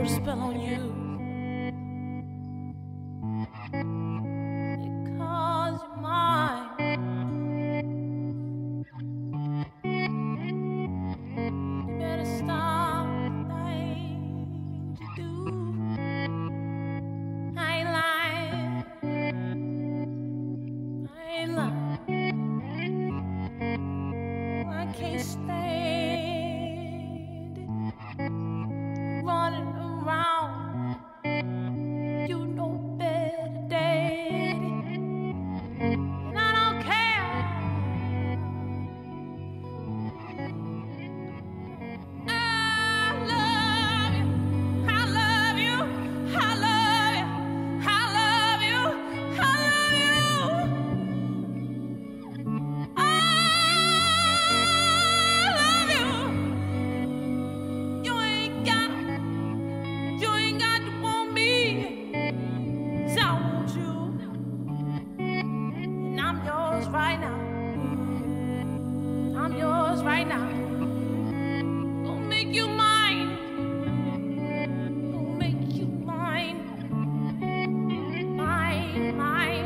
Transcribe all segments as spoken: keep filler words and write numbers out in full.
put a spell on you. Because you're mine. You better stop the things you do. I ain't lying. I ain't lying. I can't stand it. Running around. You know better, Daddy. And I don't care. I love you. I love you. I love you. I love you. I love you. I love you. You ain't got, you ain't got to want me. 'Cause I want you. And I'm yours right now. I'm yours right now. Gonna make you mine. Gonna make you mine. Mine, mine.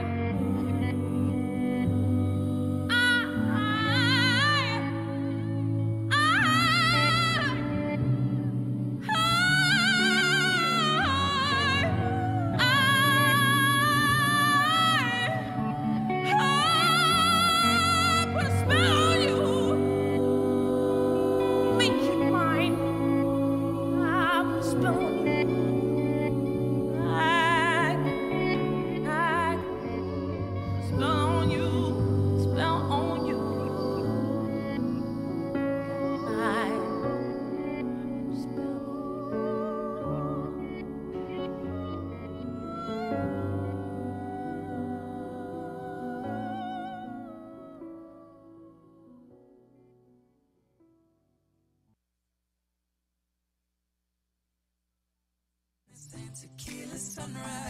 I, I, I put a spell on you. Make you mine. I put a spell on you. I, I spell on you. Spell on you. I spell. Tequila sunrise.